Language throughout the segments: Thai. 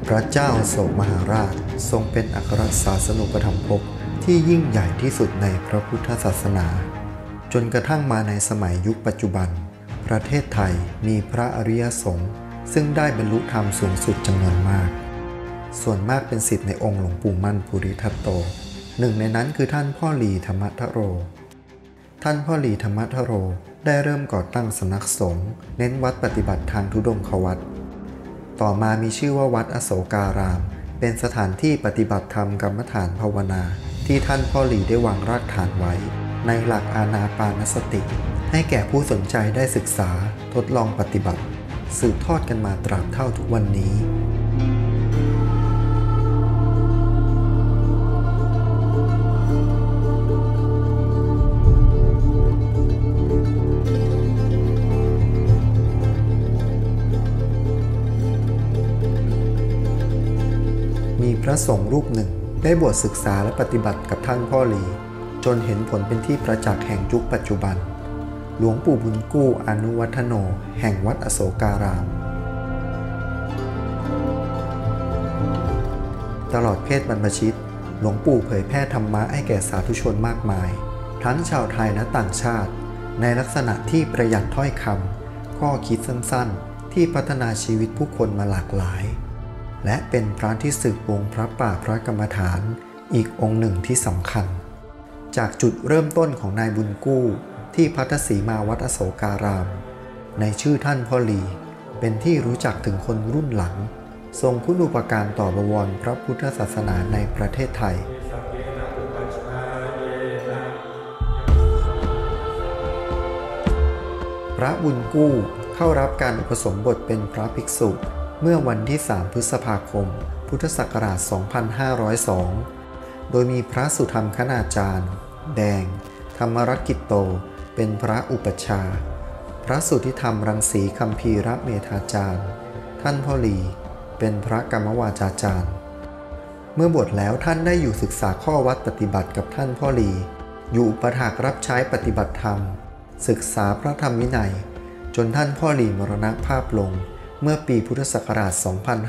พระเจ้าอโศกมหาราชทรงเป็นอัครศาสนูปถัมภกที่ยิ่งใหญ่ที่สุดในพระพุทธศาสนาจนกระทั่งมาในสมัยยุคปัจจุบันประเทศไทยมีพระอริยสงฆ์ซึ่งได้บรรลุธรรมสูงสุดจำนวนมากส่วนมากเป็นศิษย์ในองค์หลวงปู่มั่นภูริทัตโตหนึ่งในนั้นคือท่านพ่อหลีธรรมทโรท่านพ่อหลีธรรมทโรได้เริ่มก่อตั้งสำนักสงฆ์เน้นวัดปฏิบัติทางธุดงควัตรต่อมามีชื่อว่าวัดอโศการามเป็นสถานที่ปฏิบัติธรรมกรรมฐานภาวนาที่ท่านพ่อหลีได้วางรากฐานไว้ในหลักอานาปานสติให้แก่ผู้สนใจได้ศึกษาทดลองปฏิบัติสืบทอดกันมาตราบเท่าทุกวันนี้มีพระสงฆ์รูปหนึ่งได้บวชศึกษาและปฏิบัติกับท่านพ่อหลีจนเห็นผลเป็นที่ประจักษ์แห่งยุคปัจจุบันหลวงปู่บุญกู้อนุวัฒโนแห่งวัดอโศการามตลอดเพศบรรพชิตหลวงปู่เผยแพร่ธรรมะให้แก่สาธุชนมากมายทั้งชาวไทยและต่างชาติในลักษณะที่ประหยัดถ้อยคำข้อคิดสั้นๆที่พัฒนาชีวิตผู้คนมาหลากหลายและเป็นพระที่สืบวงพระป่าพระกรรมฐานอีกองค์หนึ่งที่สำคัญจากจุดเริ่มต้นของนายบุญกู้ที่พัทสีมาวัดอโศการามในชื่อท่านพ่อหลีเป็นที่รู้จักถึงคนรุ่นหลังทรงคุณูปการต่อบวรพระพุทธศาสนาในประเทศไทยพระบุญกู้เข้ารับการอุปสมบทเป็นพระภิกษุเมื่อวันที่ 3 พฤษภาคม พุทธศักราช 2502 โดยมีพระสุธรรมคณาจารย์แดงธรรมรกิจโตเป็นพระอุปัชฌาย์พระสุทธิธรรมรังสีคัมภีรเมธาจารย์ท่านพ่อหลีเป็นพระกรรมวาจาจารย์เมื่อบวชแล้วท่านได้อยู่ศึกษาข้อวัดปฏิบัติกับท่านพ่อหลีอยู่อุปถากรับใช้ปฏิบัติธรรมศึกษาพระธรรมวินัยจนท่านพ่อหลีมรณภาพลงเมื่อปีพุทธศักราช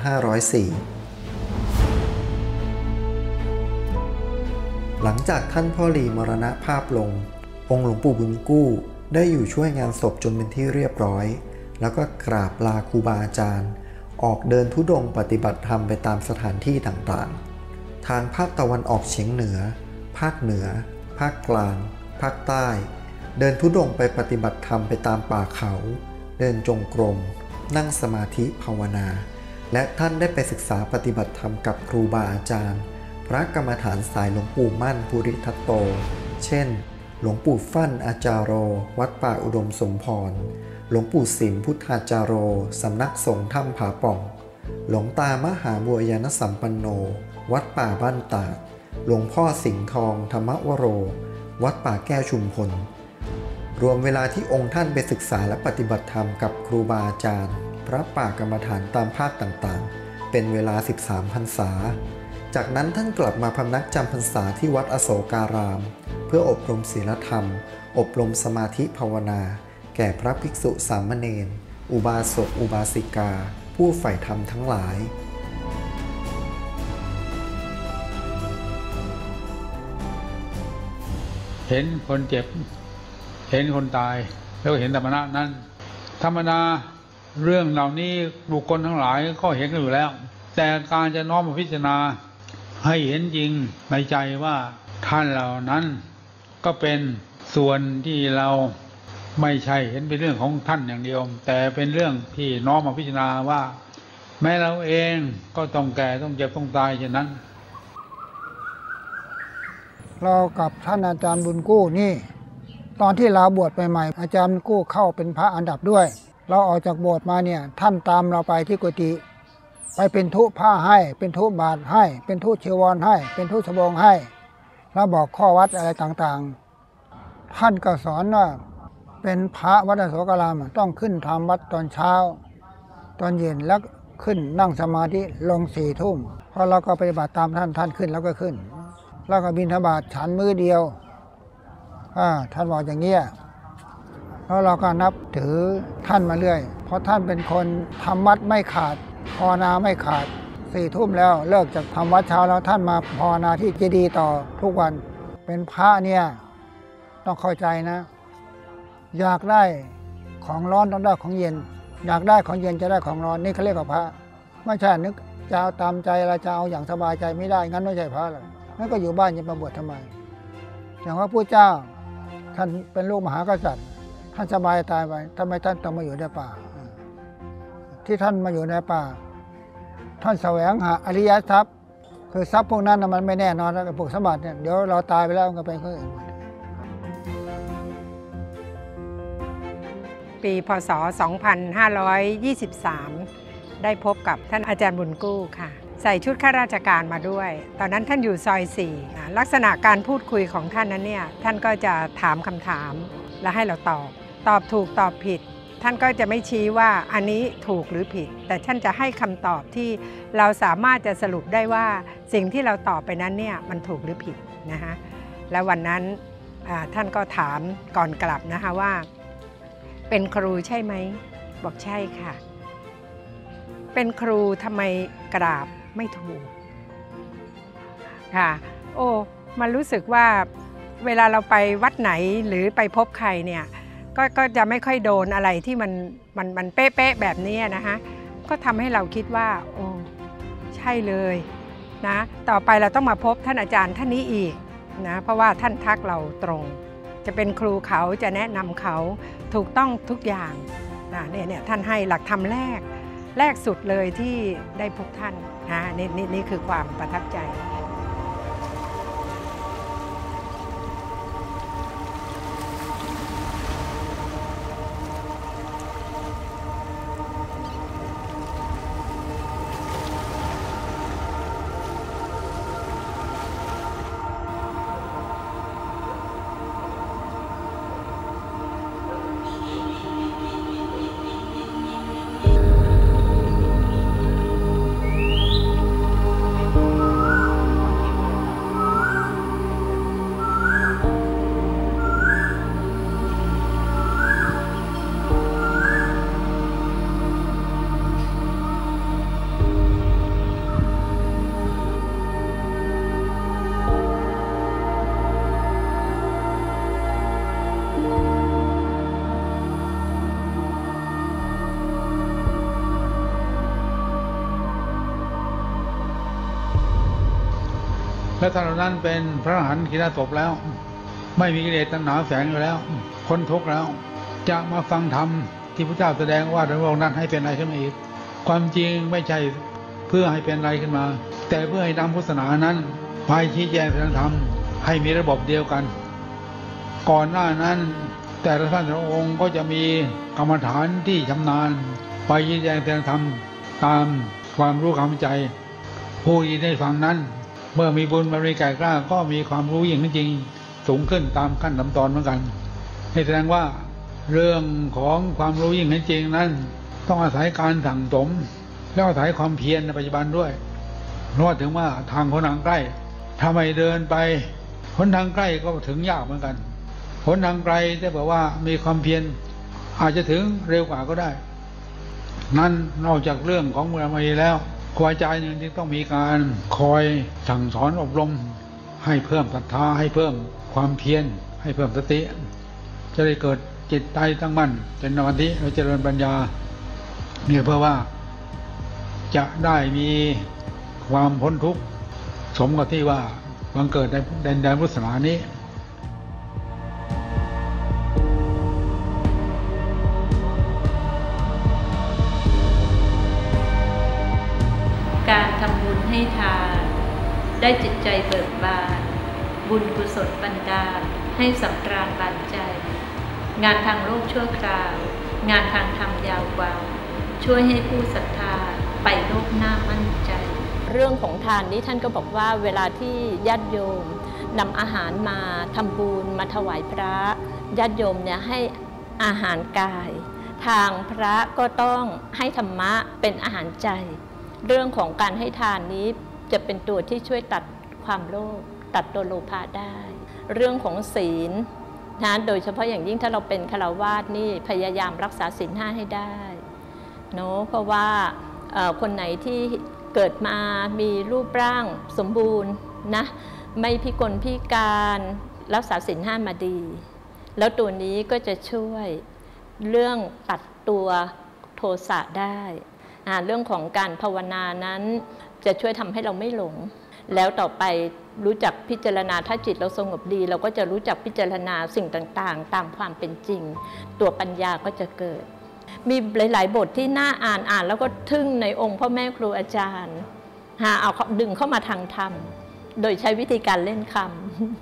2504 หลังจากท่านพ่อหลีมรณภาพลงองค์หลวงปู่บุญกู้ได้อยู่ช่วยงานศพจนเป็นที่เรียบร้อยแล้วก็กราบลาครูบาอาจารย์ออกเดินธุดงค์ปฏิบัติธรรมไปตามสถานที่ต่างๆทางภาคตะวันออกเฉียงเหนือภาคเหนือภาคกลางภาคใต้เดินธุดงค์ไปปฏิบัติธรรมไปตามป่าเขาเดินจงกรมนั่งสมาธิภาวนาและท่านได้ไปศึกษาปฏิบัติธรรมกับครูบาอาจารย์พระกรรมฐานสายหลวงปู่มั่นภูริทัตโตเช่นหลวงปู่ฟั่นอาจารโรวัดป่าอุดมสมพรหลวงปู่สิมพุทธาจารโรสำนักสงฆ์ถ้ำผาป่องหลวงตามหาบัวยานสัมปันโนวัดป่าบ้านตาดหลวงพ่อสิงห์ทองธรรมวโรวัดป่าแก้วชุมพลรวมเวลาที่องค์ท่านไปศึกษาและปฏิบัติธรรมกับครูบาอาจารย์พระป่ากรรมฐานตามภาคต่างๆเป็นเวลา13 พรรษาจากนั้นท่านกลับมาพำนักจำพรรษาที่วัดอโศการามเพื่ออบรมศีลธรรมอบรมสมาธิภาวนาแก่พระภิกษุสามเณรอุบาสกอุบาสิกาผู้ใฝ่ธรรมทั้งหลายเห็นคนเจ็บเห็นคนตายแล้วก็เห็นธรรมะนั้นธรรมดาเรื่องเหล่านี้บุคคลทั้งหลายก็เห็นกันอยู่แล้วแต่การจะน้อมมาพิจารณาให้เห็นจริงในใจว่าท่านเหล่านั้นก็เป็นส่วนที่เราไม่ใช่เห็นเป็นเรื่องของท่านอย่างเดียวแต่เป็นเรื่องที่น้อมมาพิจารณาว่าแม้เราเองก็ต้องแก่ต้องเจ็บต้องตายเช่นนั้นเรากับท่านอาจารย์บุญกู้นี่ตอนที่เราบวชใหม่ๆอาจารย์บุญกู้เข้าเป็นพระอันดับด้วยเราออกจากโบสถ์มาเนี่ยท่านตามเราไปที่กุฏิไปเป็นธุผ้าให้เป็นธุบาทให้เป็นธุชีวรให้เป็นธุสบงให้แล้วบอกข้อวัดอะไรต่างๆท่านก็สอนว่าเป็นพระวัดอโศการามต้องขึ้นทำวัดตอนเช้าตอนเย็นแล้วขึ้นนั่งสมาธิลง4 ทุ่มพอเราก็ปฏิบัติตามท่านขึ้นแล้วก็ขึ้นแล้วก็บิณฑบาตฉันมื้อเดียวท่านบอกอย่างเงี้ยแล้วเราก็นับถือท่านมาเรื่อยเพราะท่านเป็นคนทำวัดไม่ขาดภาวนาไม่ขาด 4 ทุ่มแล้วเลิกจากทำวัดเช้าแล้วท่านมาภาวนาที่เจดีย์ต่อทุกวันเป็นพระเนี่ยต้องเข้าใจนะ อยากได้ของร้อนต้องได้ของเย็น อยากได้ของเย็นจะได้ของร้อนนี่เขาเรียกว่าพระไม่ใช่นึกจะเอาตามใจเราจะเอาอย่างสบายใจไม่ได้งั้นไม่ใช่พระหรอกนั่นก็อยู่บ้านจะมาบวชทำไมอย่างว่าพระเจ้าท่านเป็นลูกมหากษัตริย์ท่านสบายตายไปทำไมท่านต้องมาอยู่ในป่าที่ท่านมาอยู่ในป่าท่านแสวงหาอริยทรัพย์คือทรัพย์พวกนั้นมันไม่แน่นอนแล้วพวกสมบัติเนี่ยเดี๋ยวเราตายไปแล้วมันก็เป็นคนอื่นปีพศ 2523 ได้พบกับท่านอาจารย์บุญกู้ค่ะใส่ชุดข้าราชการมาด้วยตอนนั้นท่านอยู่ซอย 4ลักษณะการพูดคุยของท่านนั้นเนี่ยท่านก็จะถามคำถามและให้เราตอบถูกตอบผิดท่านก็จะไม่ชี้ว่าอันนี้ถูกหรือผิดแต่ท่านจะให้คำตอบที่เราสามารถจะสรุปได้ว่าสิ่งที่เราตอบไปนั้นเนี่ยมันถูกหรือผิดนะคะและวันนั้นท่านก็ถามก่อนกลับนะคะว่าเป็นครูใช่ไหมบอกใช่ค่ะเป็นครูทำไมกราบไม่ถูกค่ะโอ้มันรู้สึกว่าเวลาเราไปวัดไหนหรือไปพบใครเนี่ยก็จะไม่ค่อยโดนอะไรที่มันเป๊ะๆแบบนี้นะคะก็ทำให้เราคิดว่าโอ้ใช่เลยนะต่อไปเราต้องมาพบท่านอาจารย์ท่านนี้อีกนะเพราะว่าท่านทักเราตรงจะเป็นครูเขาจะแนะนำเขาถูกต้องทุกอย่างนะเนี่ยท่านให้หลักธรรมแรกสุดเลยที่ได้พบท่านนะนี่คือความประทับใจและท่านเหล่านั้นเป็นพระอรหันต์ขีณาสพแล้วไม่มีกิเลสตัณหาแฝงอยู่แล้วพ้นทุกข์แล้วจะมาฟังธรรมที่พระเจ้าแสดงว่าพระองค์นั้นให้เป็นอะไรขึ้นมาอีกความจริงไม่ใช่เพื่อให้เป็นอะไรขึ้นมาแต่เพื่อให้นำพุทธศาสนานั้นไปชี้แจงธรรมให้มีระบบเดียวกันก่อนหน้านั้นแต่ละท่านพระองค์ก็จะมีกรรมฐานที่ชำนาญไปชี้แจงธรรมตามความรู้ความเข้าใจผู้ที่ได้ฟังนั้นเมื่อมีบุญบารมีแก่กล้าก็มีความรู้ยิ่งจริงสูงขึ้นตามขั้นลำตอนเหมือนกันให้แสดงว่าเรื่องของความรู้ยิ่งจริงนั้นต้องอาศัยการสั่งสมแล้วอาศัยความเพียรในปัจจุบันด้วยเพราะถึงว่าทางคนทางใกล้ถ้าไม่เดินไปหนทางใกล้ก็ถึงยากเหมือนกันหนทางไกลแต่บอกว่ามีความเพียรอาจจะถึงเร็วกว่าก็ได้นั้นนอกจากเรื่องของบุญบารมีแล้วครูอาจารย์ยังต้องมีการคอยสั่งสอนอบรมให้เพิ่มศรัทธาให้เพิ่มความเพียรให้เพิ่มสติจะได้เกิดจิตใจตั้งมั่นเป็นสมาธิและเจริญปัญญาเนี่ยเพื่อว่าจะได้มีความพ้นทุกข์สมกับที่ว่าบังเกิดในแดนพุทธศาสนานี้การทำบุญให้ทานได้จิตใจเบิกบานบุญกุศลบันดาลให้สำราญบานใจงานทางโลกชั่วคราวงานทางธรรมยาวกว่าช่วยให้ผู้ศรัทธาไปโลกหน้ามั่นใจเรื่องของทานนี้ท่านก็บอกว่าเวลาที่ญาติโยมนำอาหารมาทำบุญมาถวายพระญาติโยมเนี่ยให้อาหารกายทางพระก็ต้องให้ธรรมะเป็นอาหารใจเรื่องของการให้ทานนี้จะเป็นตัวที่ช่วยตัดความโลภตัดตัวโลภะได้เรื่องของศีลนะโดยเฉพาะอย่างยิ่งถ้าเราเป็นฆราวาสนี่พยายามรักษาศีล 5ให้ได้เนาะเพราะว่าคนไหนที่เกิดมามีรูปร่างสมบูรณ์นะไม่พิกลพิการรักษาศีล 5มาดีแล้วตัวนี้ก็จะช่วยเรื่องตัดตัวโทสะได้เรื่องของการภาวนานั้นจะช่วยทำให้เราไม่หลงแล้วต่อไปรู้จักพิจารณาถ้าจิตเราสงบดีเราก็จะรู้จักพิจารณาสิ่งต่างๆตามความเป็นจริงตัวปัญญาก็จะเกิดมีหลายๆบทที่น่าอ่านแล้วก็ทึ่งในองค์พ่อแม่ครูอาจารย์เอาดึงเข้ามาทางธรรมโดยใช้วิธีการเล่นคำ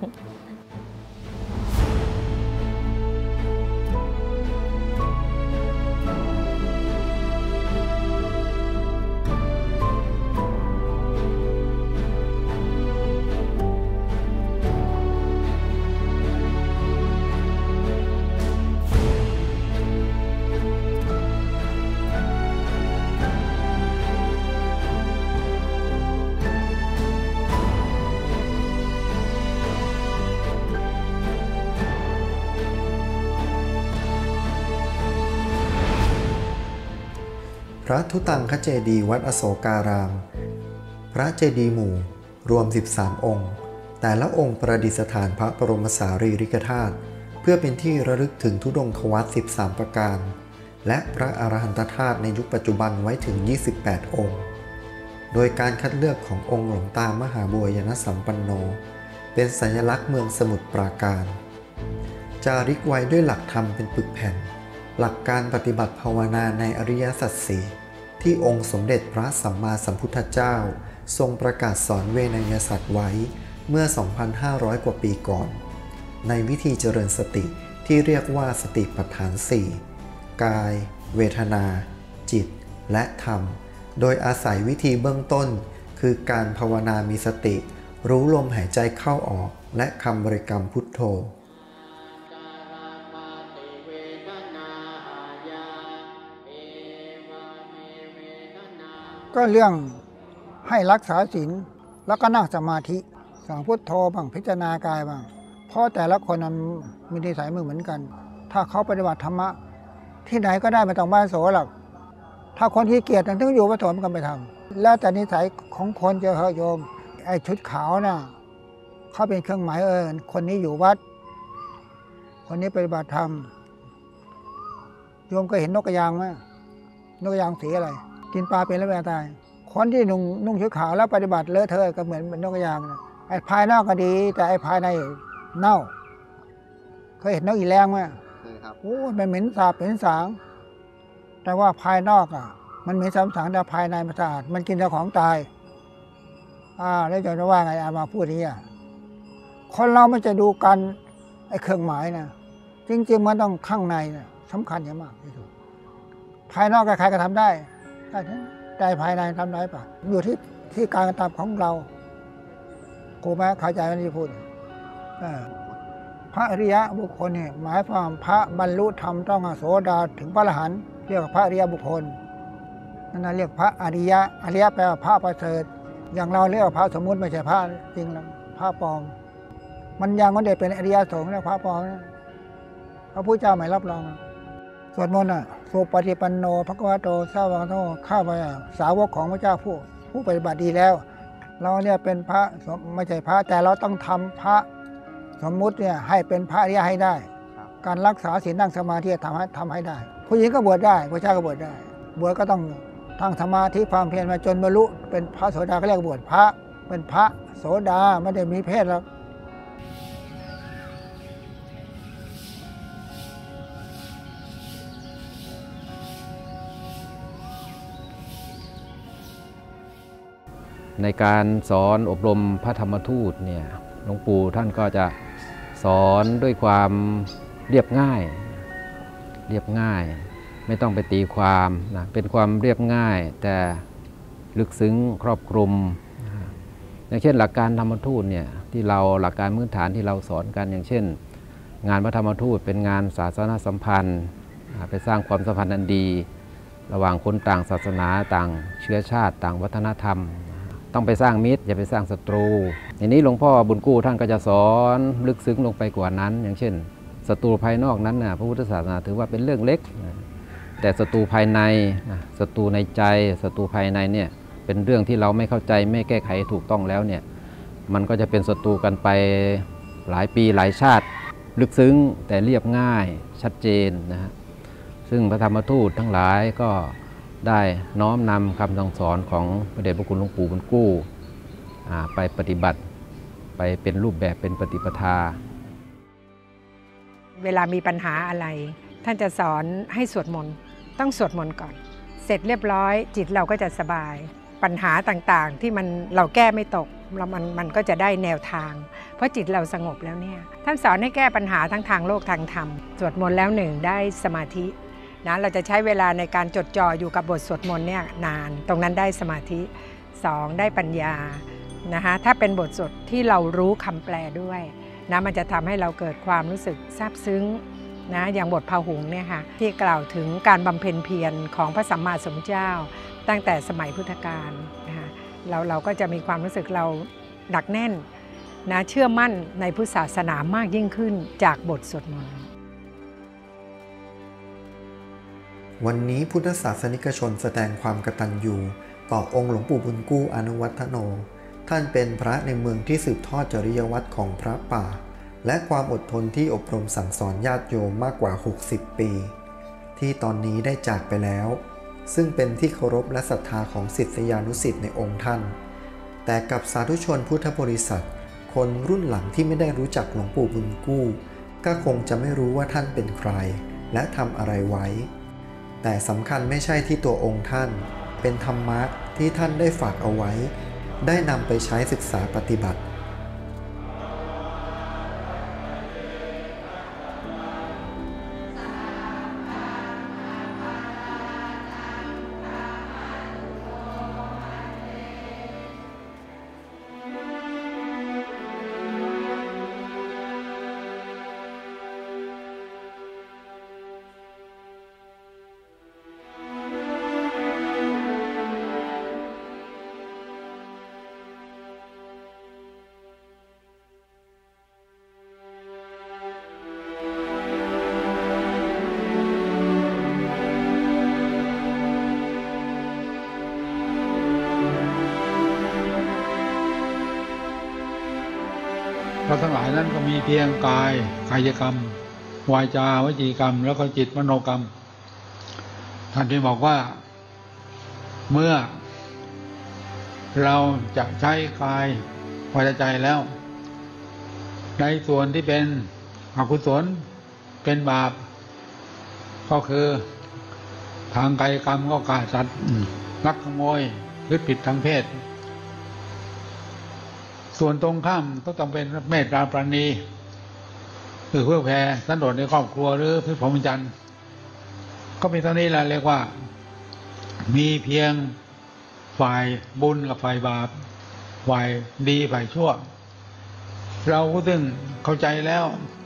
พระทุตังคเจดีย์วัดอโศการามพระเจดีย์หมู่รวม13องค์แต่ละองค์ประดิษฐานพระบรมสารีริกธาตุเพื่อเป็นที่ระลึกถึงธุดงควัตร13ประการและพระอรหันตธาตุในยุคปัจจุบันไว้ถึง28องค์โดยการคัดเลือกขององค์หลวงตามหาบัวยานสัมปันโนเป็นสัญลักษณ์เมืองสมุทรปราการจาริกไว้ด้วยหลักธรรมเป็นปึกแผ่นหลักการปฏิบัติภาวนาในอริยสัจสี่ที่องค์สมเด็จพระสัมมาสัมพุทธเจ้าทรงประกาศสอนเวนยสัจไว้เมื่อ 2,500 กว่าปีก่อนในวิธีเจริญสติที่เรียกว่าสติปัฏฐาน4กายเวทนาจิตและธรรมโดยอาศัยวิธีเบื้องต้นคือการภาวนามีสติรู้ลมหายใจเข้าออกและคำบริกรรมพุทโธก็เรื่องให้รักษาศีลแล้วก็นั่งสมาธิสั่งพุทโธบ้างพิจารณากายบ้างเพราะแต่ละคนมันมีนิสัยไม่เหมือนกันถ้าเขาปฏิบัติธรรมะที่ไหนก็ได้ไม่ต้องบ้านโสหรอกถ้าคนที่เกียจถึงอยู่วัดสวนมันก็ไปทำแล้วแต่นิสัยของคนจะเหอะโยมไอ้ชุดขาวน่ะเขาเป็นเครื่องหมายคนนี้อยู่วัดคนนี้ปฏิบัติธรรมโยมก็เห็นนกกระยางไหมนกกระยางสีอะไรกินปลาเป็นแล้วแม่ตายคนที่นุ่งชุดขาวแล้วปฏิบัติเลอะเทอะก็เหมือนนกกระยางนะไอ้ภายนอกก็ดีแต่ไอ้ภายในเน่าเคยเห็นนกอีแรงไหมเคยครับโอ้มันเหม็นสาบเหม็นสางแต่ว่าภายนอกมันเหม็นสาบสางแต่ภายในมันสะอาดมันกินเจ้าของตายแล้วจะว่าไงมาพูดนี้คนเราไม่จะดูกันไอ้เครื่องหมายนะจริงๆมันต้องข้างในนะสำคัญอย่างมากที่สุดภายนอกใครก็ทำได้แต่ภายในทำได้ปะอยู่ที่การกระทำของเรากูแม้เข้าใจไม่ได้พูดพระอริยะบุคคลเนี่ยหมายความพระบรรลุธรรมต้องโสดาถึงพระอรหันต์เรียกว่าพระอริยบุคคลนั่นเรียกพระอริยะอริยะแปลว่าพระประเสริฐอย่างเราเรียกว่าพระสมมุติไม่ใช่พระจริงนะพระปลอมมันยังไม่ได้เป็นอริยสงฆ์นะพระปลอมพระพุทธเจ้าไม่รับรองสวดมนต์สุปฏิปันโนภควโตสาวกโตข้าพเจ้าสาวกของพระเจ้าผู้ปฏิบัติดีแล้วเราเนี่ยเป็นพระไม่ใช่พระแต่เราต้องทำพระสมมุติเนี่ยให้เป็นพระอริยให้ได้การรักษาศีลนั่งสมาธิทำให้ได้ผู้หญิงก็บวชได้ผู้ชายก็บวชได้บวชก็ต้องทั้งสมาธิความเพียรมาจนบรรลุเป็นพระโสดาก็เรียกบวชพระเป็นพระโสดาไม่ได้มีเพศแล้วในการสอนอบรมพระธรรมทูตเนี่ยหลวงปู่ท่านก็จะสอนด้วยความเรียบง่ายไม่ต้องไปตีความนะเป็นความเรียบง่ายแต่ลึกซึ้งครอบคลุมอย่างเช่นหลักการธรรมทูตเนี่ยที่เราหลักการพื้นฐานที่เราสอนกันอย่างเช่นงานพระธรรมทูตเป็นงานศาสนสัมพันธ์ไปสร้างความสัมพันธ์อันดีระหว่างคนต่างศาสนาต่างเชื้อชาติต่างวัฒนธรรมต้องไปสร้างมิตรอย่าไปสร้างศัตรูอย่างนี้หลวงพ่อบุญกู้ท่านก็จะสอนลึกซึ้งลงไปกว่านั้นอย่างเช่นศัตรูภายนอกนั้นพระพุทธศาสนาถือว่าเป็นเรื่องเล็กแต่ศัตรูภายในศัตรูในใจศัตรูภายในเนี่ยเป็นเรื่องที่เราไม่เข้าใจไม่แก้ไขถูกต้องแล้วเนี่ยมันก็จะเป็นศัตรูกันไปหลายปีหลายชาติลึกซึ้งแต่เรียบง่ายชัดเจนนะฮะซึ่งพระธรรมทูตทั้งหลายก็ได้น้อมนำคำสั่งสอนของพระเดชพระคุณหลวงปู่บุญกู้ไปปฏิบัติไปเป็นรูปแบบเป็นปฏิปทาเวลามีปัญหาอะไรท่านจะสอนให้สวดมนต์ต้องสวดมนต์ก่อนเสร็จเรียบร้อยจิตเราก็จะสบายปัญหาต่างๆที่เราแก้ไม่ตกมันก็จะได้แนวทางเพราะจิตเราสงบแล้วเนี่ยท่านสอนให้แก้ปัญหาทั้งทางโลกทางธรรมสวดมนต์แล้ว1ได้สมาธินะเราจะใช้เวลาในการจดจ่ออยู่กับบทสวดมนต์เนี่ยนานตรงนั้นได้สมาธิ2ได้ปัญญานะคะถ้าเป็นบทสวดที่เรารู้คำแปลด้วยนะมันจะทำให้เราเกิดความรู้สึกซาบซึ้งนะอย่างบทพหุงค์เนี่ยค่ะที่กล่าวถึงการบำเพ็ญเพียรของพระสัมมาสัมพุทธเจ้าตั้งแต่สมัยพุทธกาลนะคะเราก็จะมีความรู้สึกเราหนักแน่นนะเชื่อมั่นในพุทธศาสนามากยิ่งขึ้นจากบทสวดมนต์วันนี้พุทธศาสนิกชนแสดงความกตัญญูต่อองค์หลวงปู่บุญกู้อนุวัฒโนท่านเป็นพระในเมืองที่สืบทอดจริยวัตรของพระป่าและความอดทนที่อบรมสั่งสอนญาติโยมมากกว่า60 ปีที่ตอนนี้ได้จากไปแล้วซึ่งเป็นที่เคารพและศรัทธาของศิษยานุศิษย์ในองค์ท่านแต่กับสาธุชนพุทธบริษัทคนรุ่นหลังที่ไม่ได้รู้จักหลวงปู่บุญกู้ก็คงจะไม่รู้ว่าท่านเป็นใครและทำอะไรไว้แต่สำคัญไม่ใช่ที่ตัวองค์ท่านเป็นธรรมะที่ท่านได้ฝากเอาไว้ได้นำไปใช้ศึกษาปฏิบัติเราทั้งหลายนั้นก็มีเพียงกายกรรมวาจาวจีกรรมแล้วก็จิตมโนกรรมท่านที่บอกว่าเมื่อเราจะใช้กายวาจาใจแล้วในส่วนที่เป็นอกุศลเป็นบาปก็คือทางกายกรรมก็ฆ่าสัตว์ลักขโมยหรือผิดทางเพศส่วนตรงข้ามต้องเป็นเมตตาปราณีคือเพื่อแผ่สันโดษในครอบครัวหรือพิพมจันทร์ก็เป็นเท่านี้แหละเรียกว่ามีเพียงฝ่ายบุญกับฝ่ายบาปฝ่ายดีฝ่ายชั่วเราก็ซึ่งเข้าใจแล้ว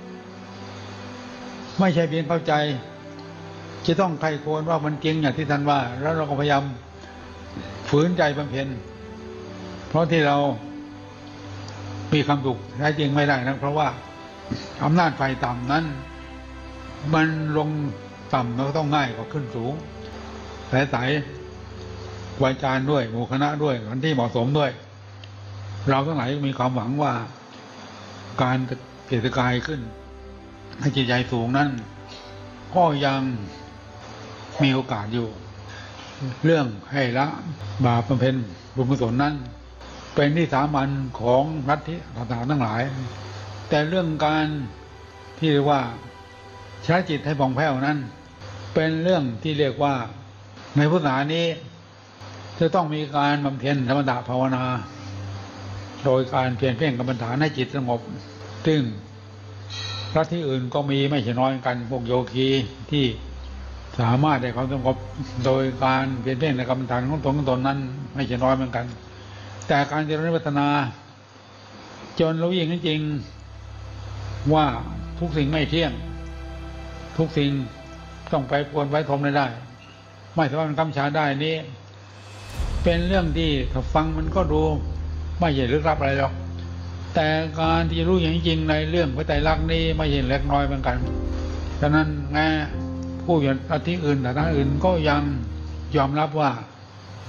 ไม่ใช่เพียงเข้าใจจะต้องใครควรว่ามันจริงอย่างที่ท่านว่าแล้วเราก็พยายามฝืนใจบำเพ็ญเพราะที่เรามีคำถูกแท้จริงไม่ได้นะเพราะว่าอำนาจฝ่ายต่ำนั้นมันลงต่ำเราต้องง่ายกว่าขึ้นสูงสายวาจารด้วยหมู่คณะด้วยคนที่เหมาะสมด้วยเราทั้งหลายมีความหวังว่าการเปลี่ยนกายขึ้นให้จิตใจสูงนั้นก็ยังมีโอกาสอยู่เรื่องให้ละบาปบำเพ็ญบุญกุศลนั้นเป็นที่สามัญของลัทธิต่างๆทั้งหลายแต่เรื่องการที่เรียกว่าใช้จิตให้ผ่องแผ้วนั้นเป็นเรื่องที่เรียกว่าในพุทธศาสนานี้จะต้องมีการบำเพ็ญธรรมะภาวนาโดยการเปลี่ยนเพ่งกรรมฐานให้จิตสงบซึ่งลัทธิอื่นก็มีไม่ใช่น้อยกันพวกโยคีที่สามารถได้ความสงบโดยการเปลี่ยนเพ่งในกรรมฐานของตนนั้นไม่ใช่น้อยเหมือนกันแต่การเจริญพัฒนาจนรู้ยิ่งจริงว่าทุกสิ่งไม่เที่ยงทุกสิ่งต้องไปปวนไว้ทมได้ไม่สามารถกำชาได้นี้เป็นเรื่องที่ถ้าฟังมันก็ดูไม่ใช่ลึกลับอะไรหรอกแต่การที่รู้อย่างจริงในเรื่องพระไตรลักษณ์นี้ไม่ใช่เล็กน้อยเหมือนกันฉะนั้นแม้ผู้อยู่ที่อื่นแต่ท่านอื่นก็ยังยอมรับว่า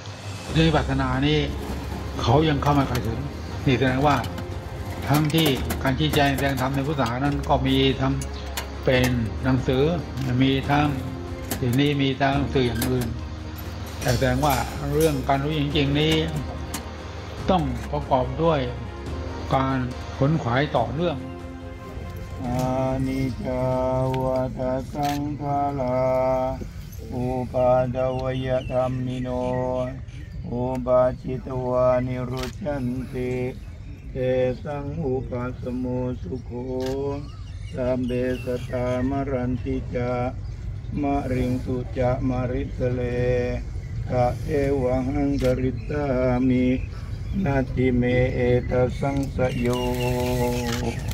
เรื่องวิปัสสนานี่เขายังเข้ามาใครถึงนี่แสดงว่าทั้งที่การชี้แจงแสดงธรรมในพุทธศาสนานั้นก็มีทั้งเป็นหนังสือมีทั้งทีนี้มีทั้งสื่ออย่างอื่นแต่แสดงว่าเรื่องการรู้จริงๆนี้ต้องประกอบด้วยการขนขวายต่อเนื่องอานิจจวัฏสังขาราอุปาทวยธรรมิโนอุปาชิตวานิรุชชันติเตสังอุปัสสโมสุโขสัมเบสตามรันติจามะริงสุจะมะริสเลกะเอวังกริตามินาทิเมเอตสังสโย